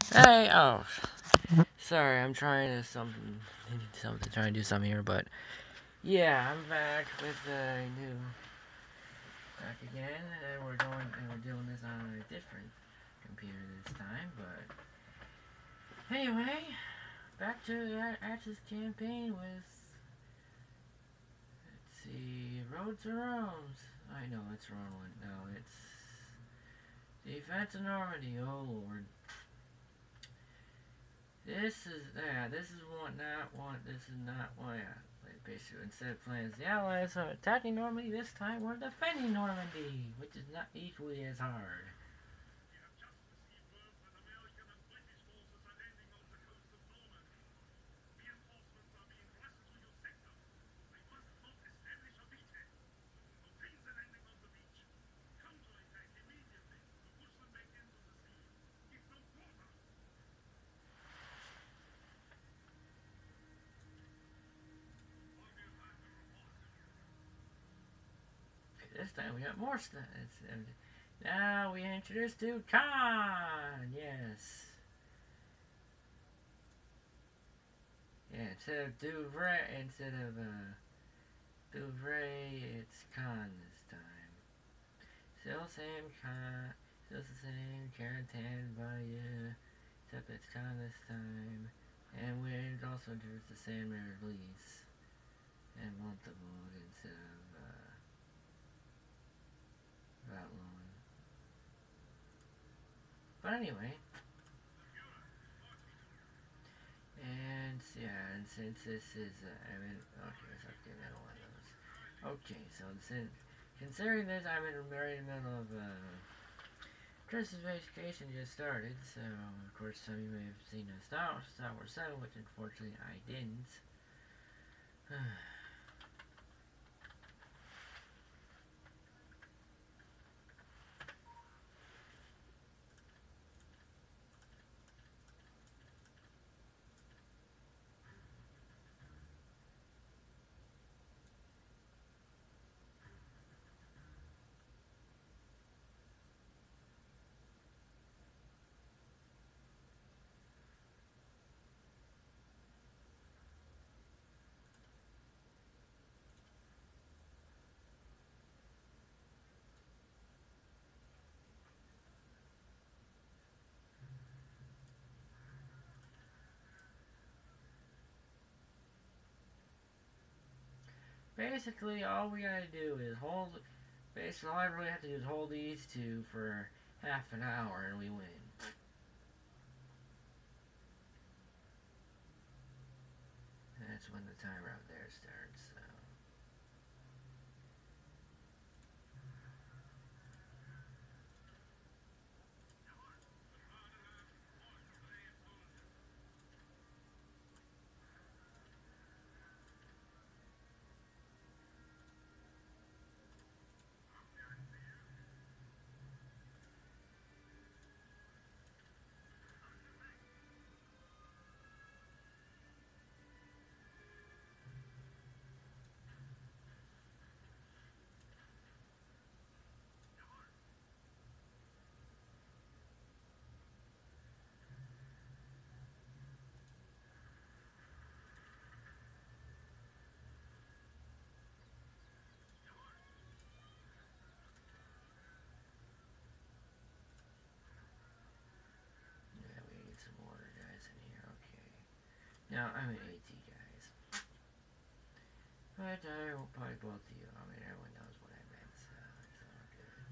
Hey, oh, sorry, I'm trying to trying to do something here, but yeah, I'm back with a new back again, and we're doing this on a different computer this time, but anyway, back to the Axis campaign with, let's see, Roads to Rome. I know it's the wrong one. No, it's Defense of Normandy. Oh lord. This is one, not one, this is not one, yeah. Like, basically, instead of playing as the Allies are attacking Normandy, this time we're defending Normandy, which is not equally as hard. Okay, this time we got more stuff. Now we introduced to Khan, yes. Yeah, instead of Duvray, it's Khan this time. Still same Khan, still the same Karantan Vaya, except it's Khan this time. And we also introduced the Sandman release and Montalvo instead of Vatlon. But anyway, and yeah, and since this is, okay, so I'll give that one of those. Okay, so considering this, I'm in the very middle of Christmas vacation just started, so of course some of you may have seen Star Wars 7, which unfortunately I didn't. Basically, all we gotta do is hold. Basically, all I really have to do is hold these two for half an hour and we win. That's when the timer out there starts. So. Yeah, we need some order guys in here. Okay. Now I'm an AT guys, but I will probably both of you. I mean, everyone knows what I meant, so it's all good.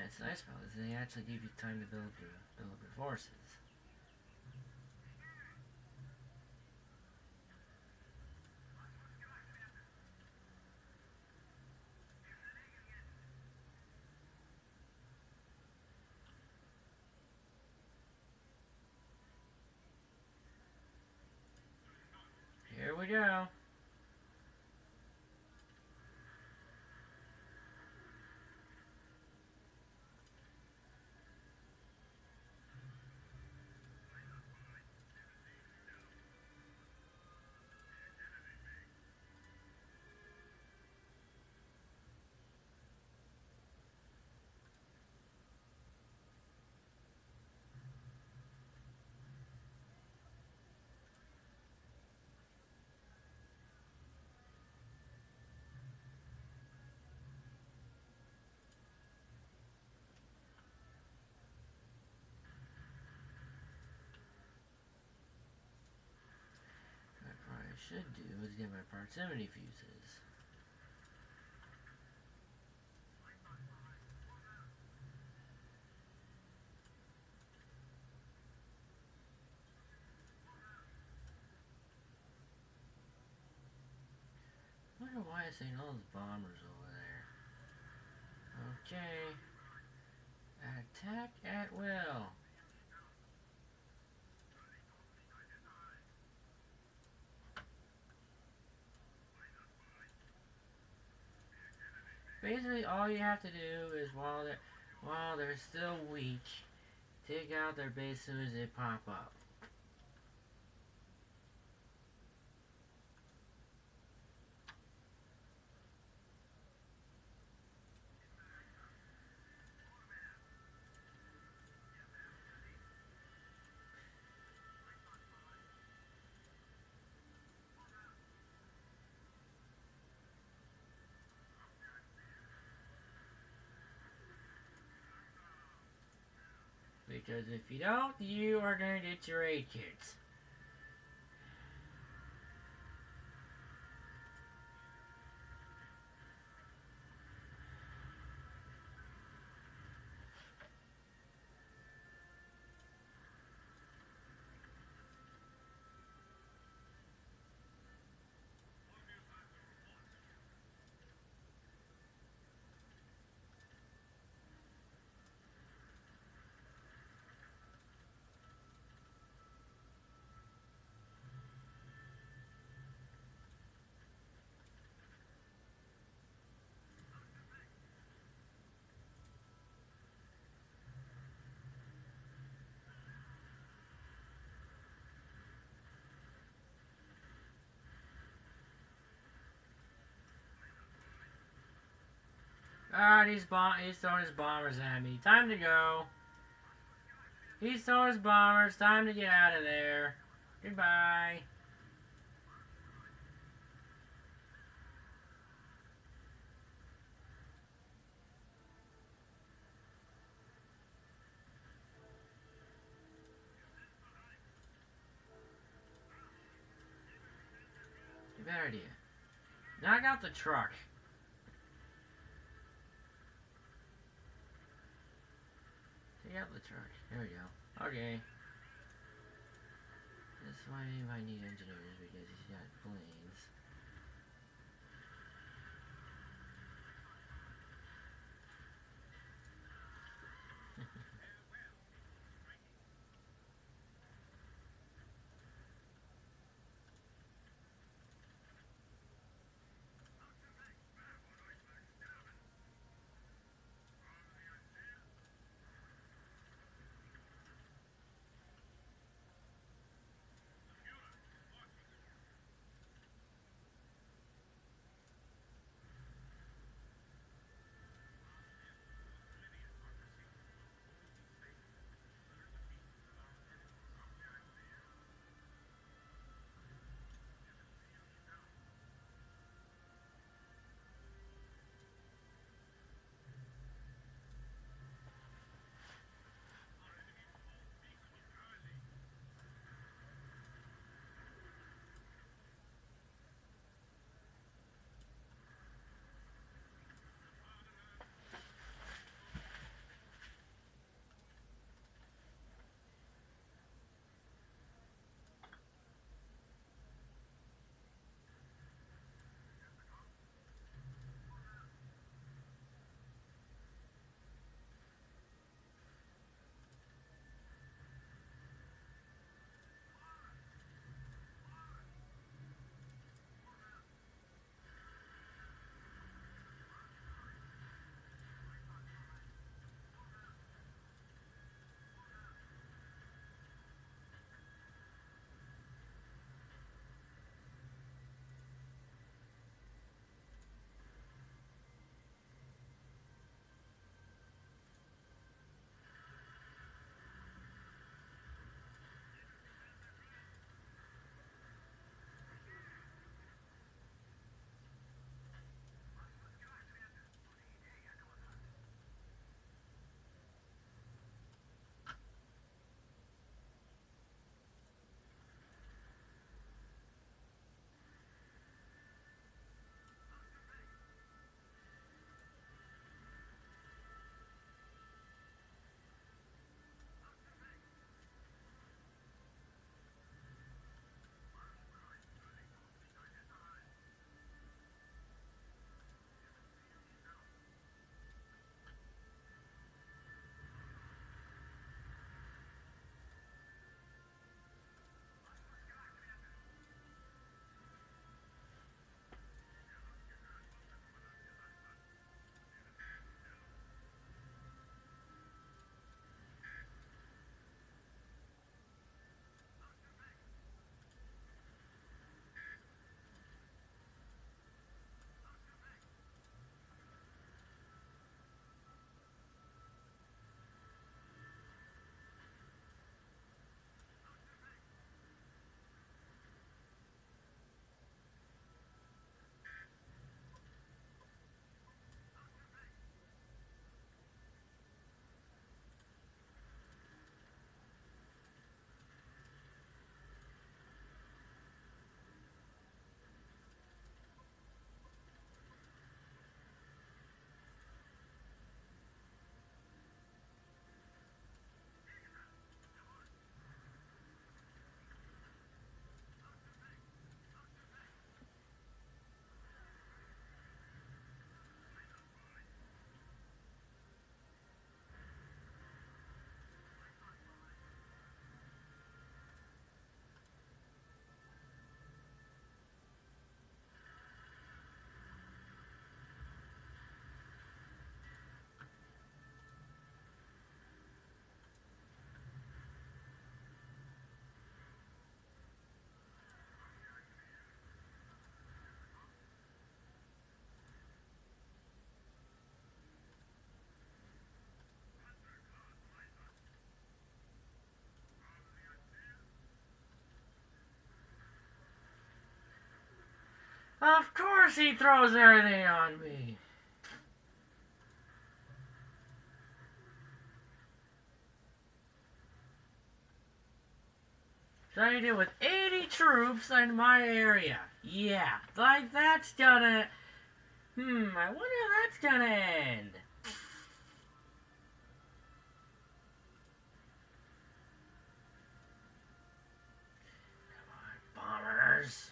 it's nice about this. They actually give you time to build up your forces. Here we go. What I should do is get my proximity fuses. I wonder why it's saying all those bombers over there. Okay. Attack at will. Basically, all you have to do is while they're still weak, take out their base as soon as they pop up. Because if you don't, you are going to get your aid kits. Alright, he's throwing his bombers at me. Time to go. He's throwing his bombers. Time to get out of there. Goodbye. Bad idea. Knock out the truck. Take out the truck. There we go. Okay. That's why I need engineers, because he's got planes. Of course he throws everything on me. Trying to deal with 80 troops in my area. Yeah, like that's gonna... I wonder how that's gonna end. Come on, bombers.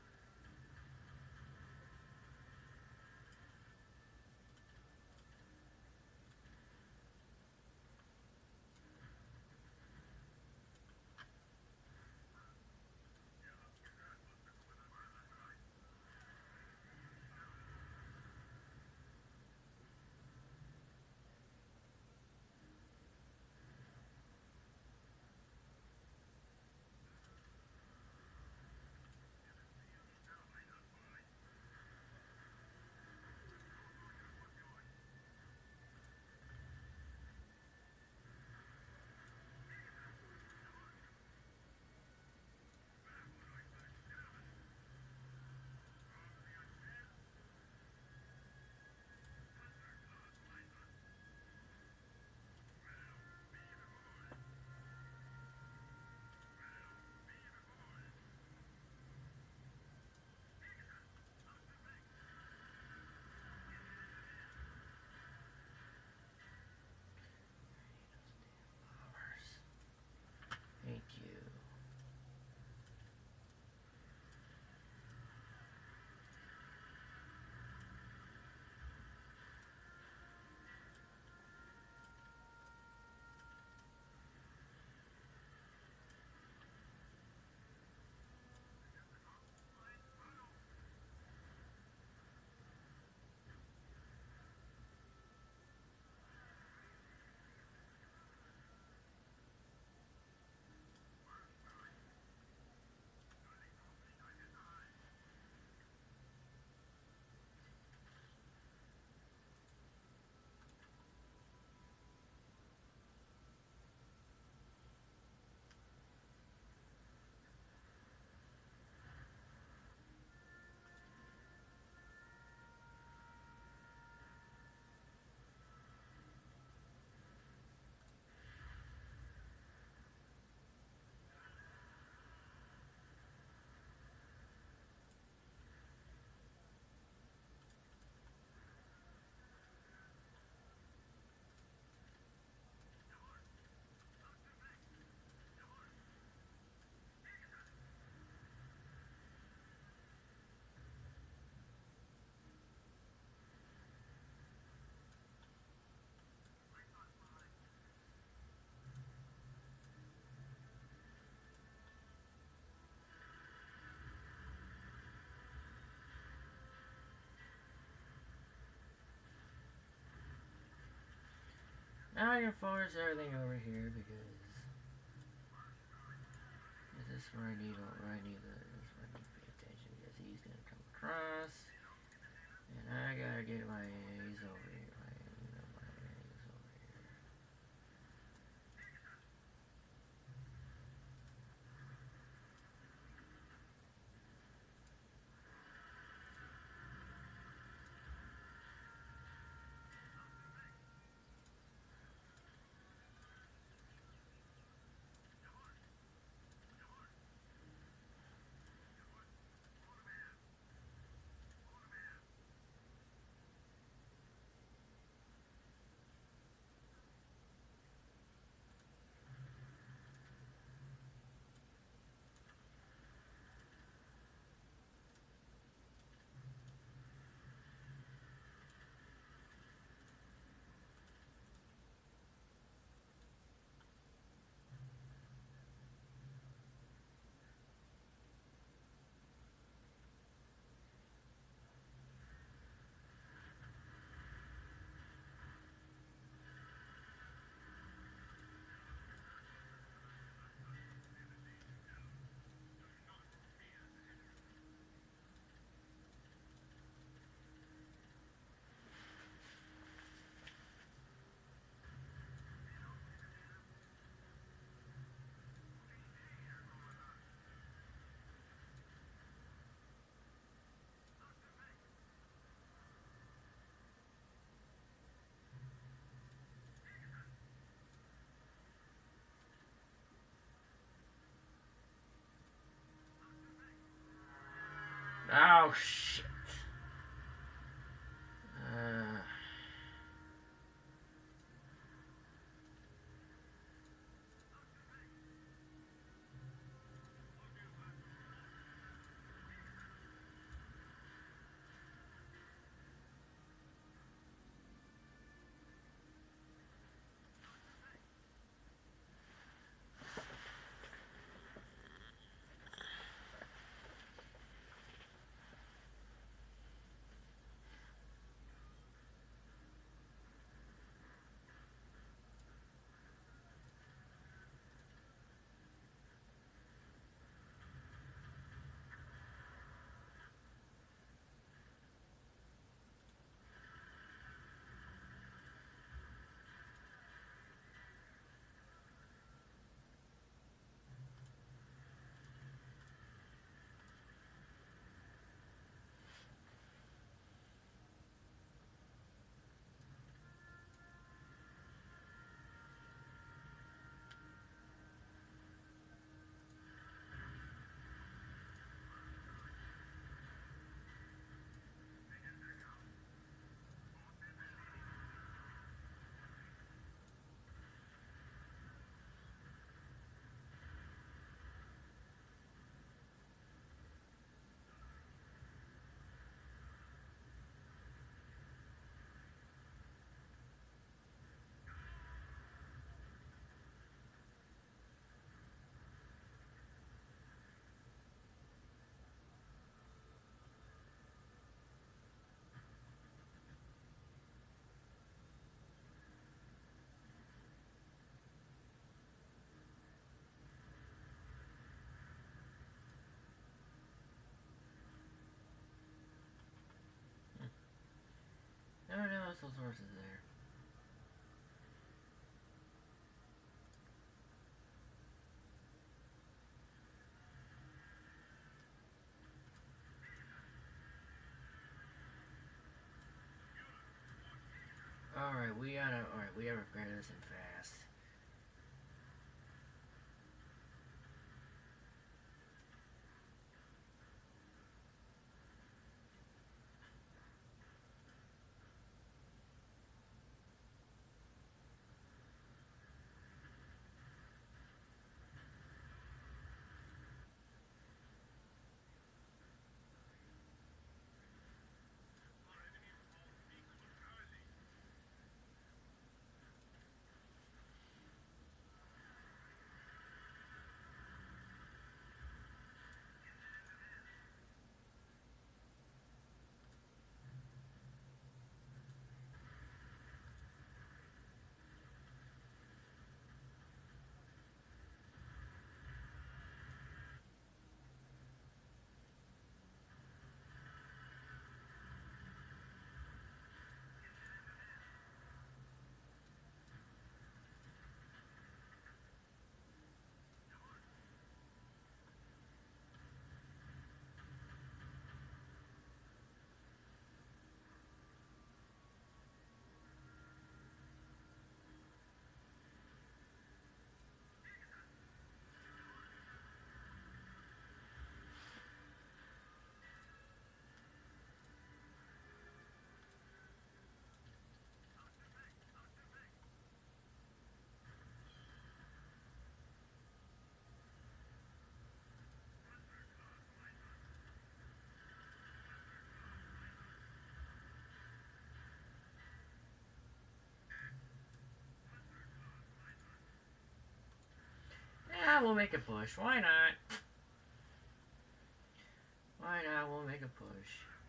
Thank you. Now I can force everything over here because this is where I need to pay attention because he's gonna come across, and I gotta get my A's over here. My A's over here. Oh, shit. Uh... I don't know, what's those horses there? Alright, we gotta grab this in fast. Yeah, we'll make a push. Why not? Why not? We'll make a push.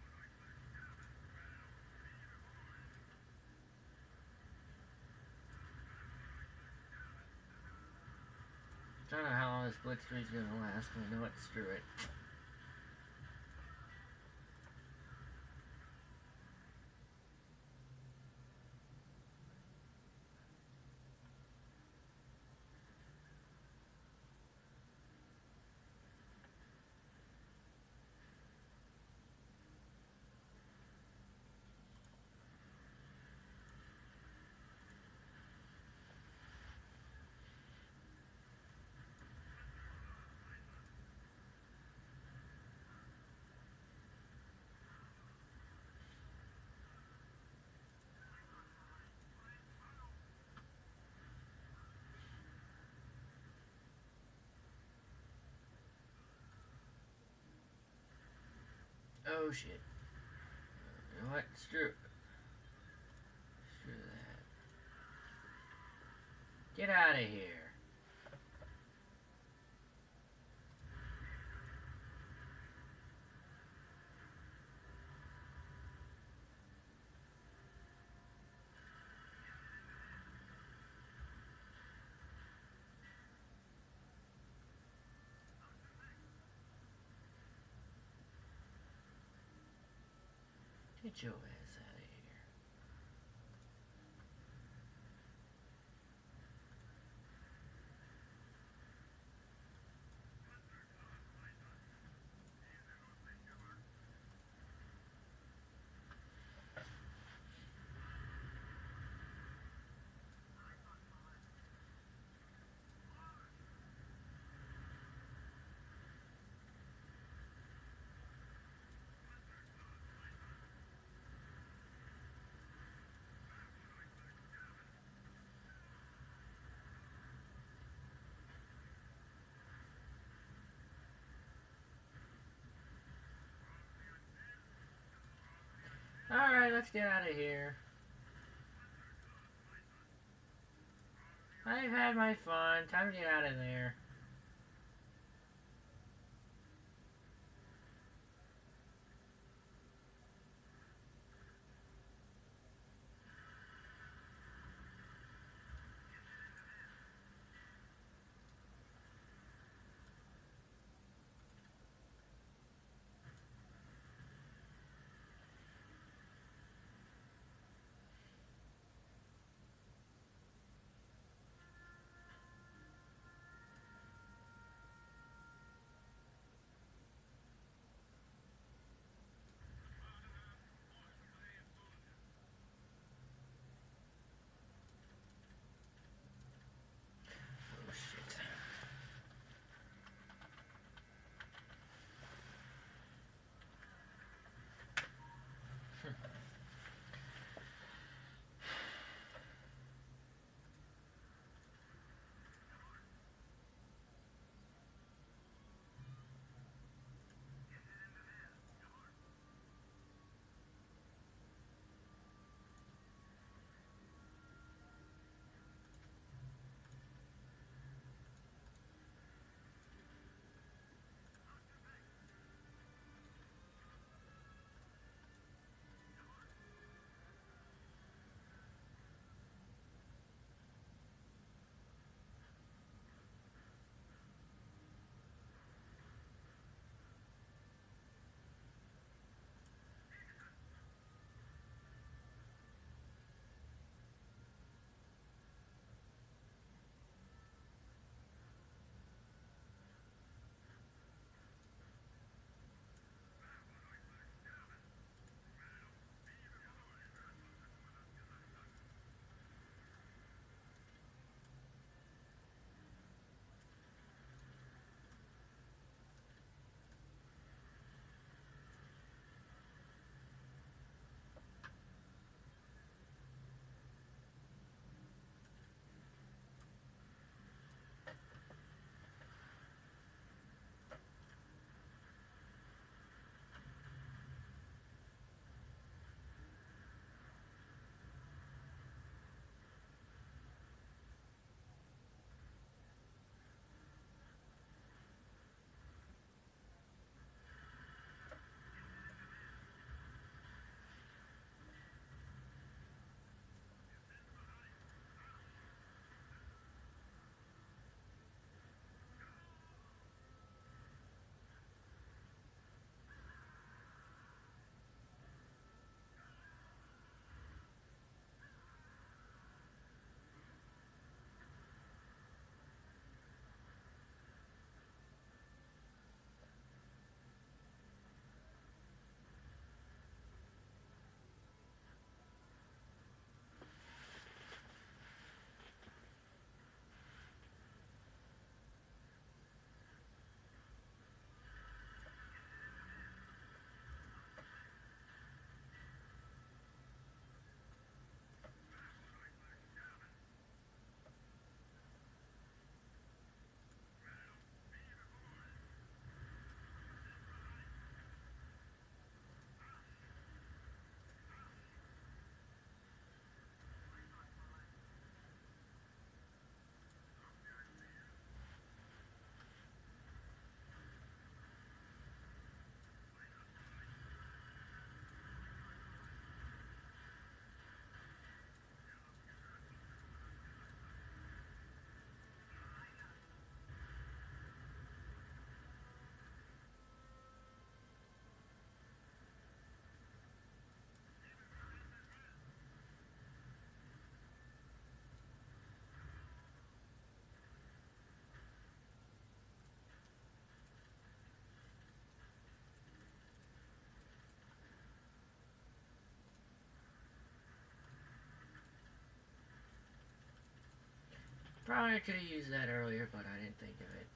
I don't know how long this blitzkrieg's gonna last. You know what? Screw it. Oh shit. You know what? Screw. Screw that. Get out of here. Get your ass out of here. Alright, let's get out of here. I've had my fun. Time to get out of there. Probably could have used that earlier, but I didn't think of it.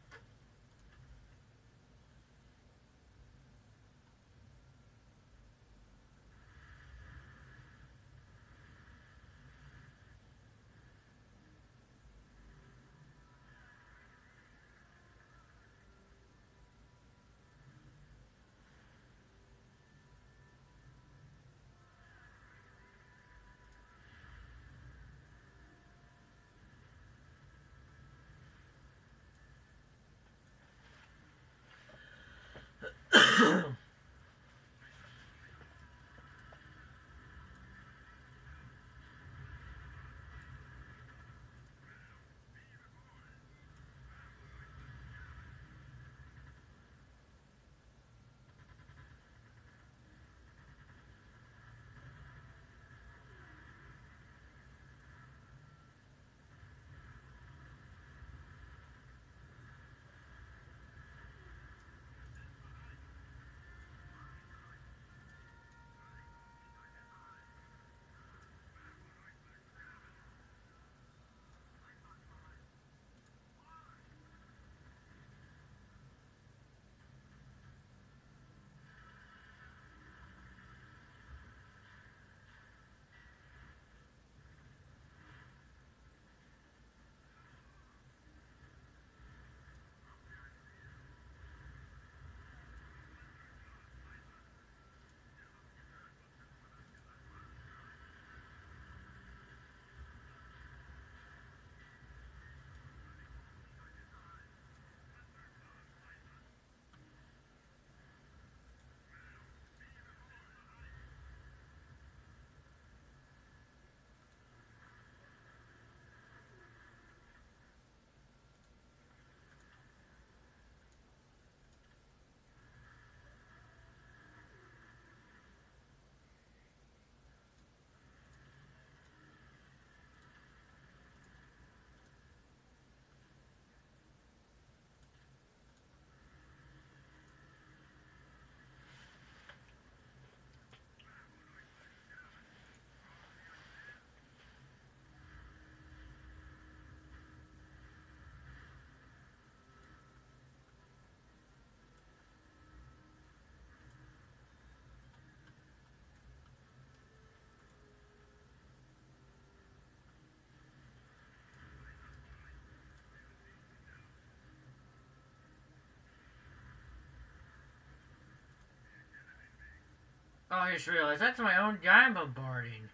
Oh, I just realized that's my own guy I'm bombarding.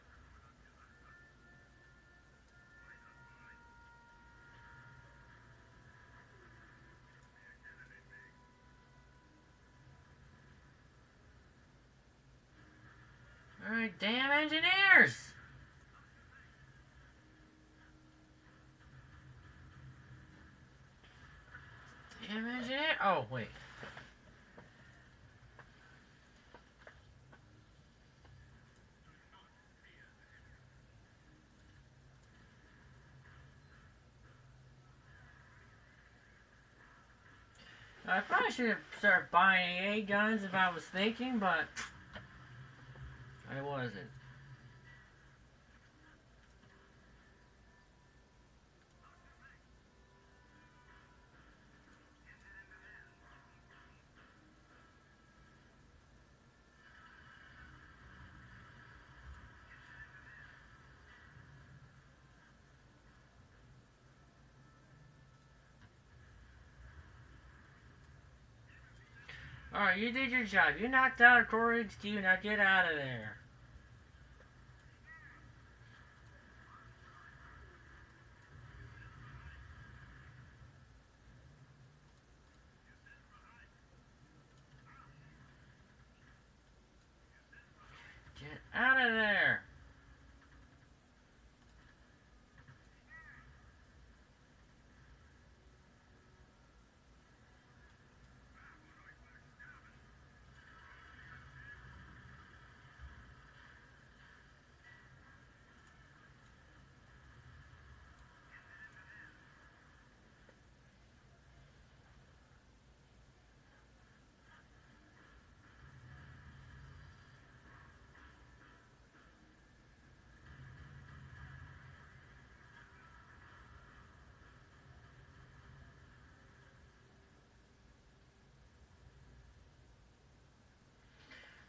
Alright, damn engineers! Damn engineer! Oh, wait. I probably should have started buying AA guns if I was thinking, but I wasn't. Alright, you did your job. You knocked out a core HQ, now get out of there. Get out of there.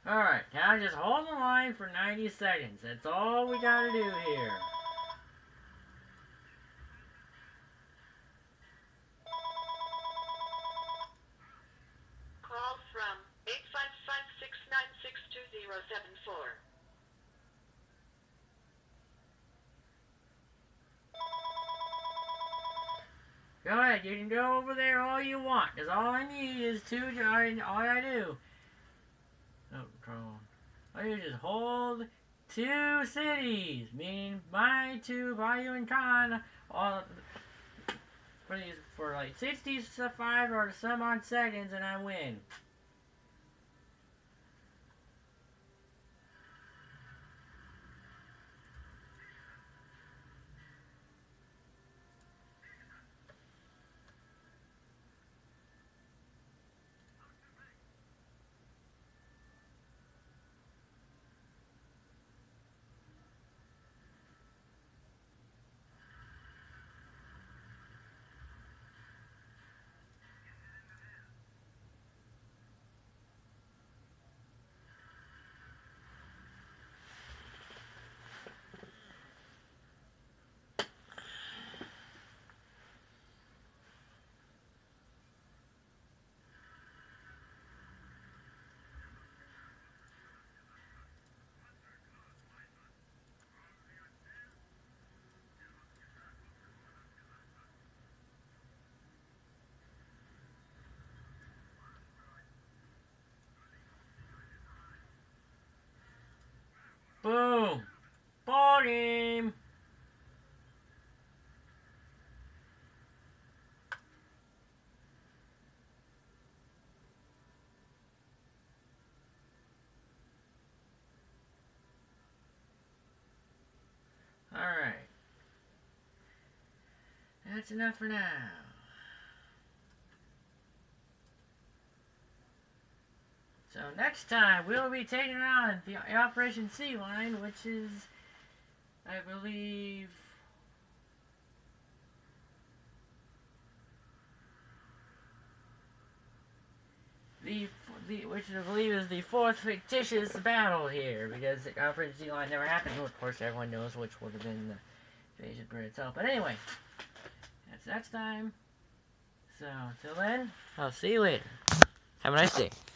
Alright, now just hold the line for 90 seconds. That's all we gotta do here. Call from 855-696-2074. Go ahead, you can go over there all you want, because all I need is all I do. Oh, control. All you do is hold 2 cities, meaning my 2, Bayou and Khan, all for like 65 or some odd seconds, and I win. Boom! Ball game! Alright. That's enough for now. So next time we'll be taking on the Operation Sea Line, which is, I believe, which I believe is the 4th fictitious battle here, because the Operation Sea Line never happened. Of course, everyone knows which would have been the invasion of Britain itself. But anyway, that's next time. So until then, I'll see you later. Have a nice day.